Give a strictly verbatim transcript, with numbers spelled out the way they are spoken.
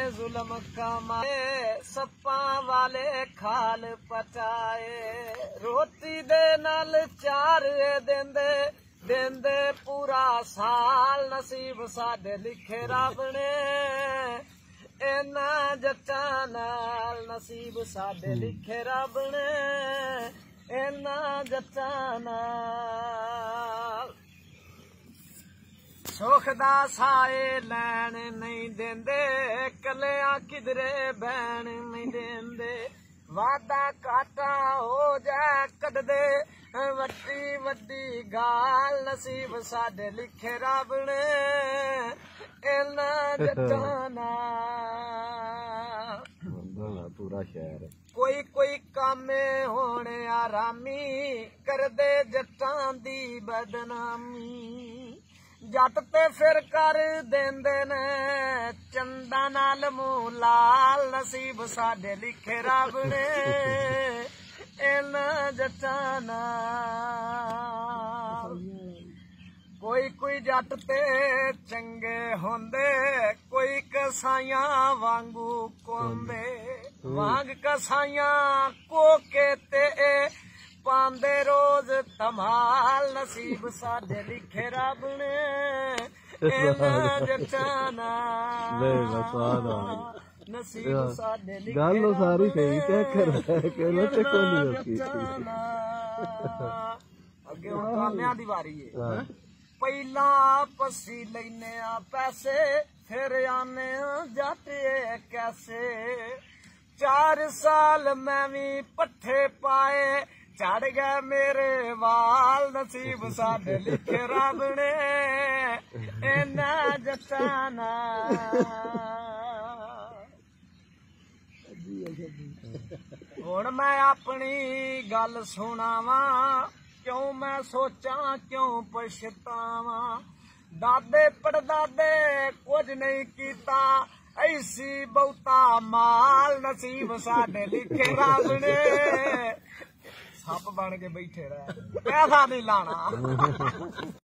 जुल्म कमाए सप्पा वाले खाल पटाए रोटी दे नाल चार देंदे देंदे पूरा साल नसीब साडे लिखे रब ने इना जट्टां नाल नसीब साडे लिखे रब ने इना जट्टां नाल सुख दा साए लैन नहीं देंदे कलिया किधरे बैन नहीं देंदे वादा काटा हो जाए कटदे वड्डी वड्डी गाल नसीब साडे लिखे रब ने इना जट्टां नाल पूरा शहर कोई कोई कामे होने आरामी करदे जट्टां दी बदनामी जट ते फिर कर देंदे ने चंदा नाल मुंह लाल नसीब साडे लिखे रब ने इना जट्टां नाल कोई कोई जट ते चंगे होंदे कोई कसाइयां वांगू कोंदे वांग कसाइयां कोके ते पांदे रोज धमाल नसीब साडे लिखे रब ने इना जट्टां नाल नसीब साडे लिखे गल सारी सही ते कर के लो ते कोई नहीं अगे कामियां दी वारी है पहला पसी लेने आ पैसे फिर आने जट कैसे चार साल मैं भी पट्ठे पाए चढ़ गए मेरे वाल नसीब साडे लिखे रब ने इना जट्टां नाल हुण मैं अपनी गल सुनावा क्यों मैं सोचा क्यों पछतावा दादे पड़दादे कुछ नहीं कीता ऐसी बहुता माल नसीब साडे लिखे रब ने सप बन के बैठे रह पैसा नहीं लाना।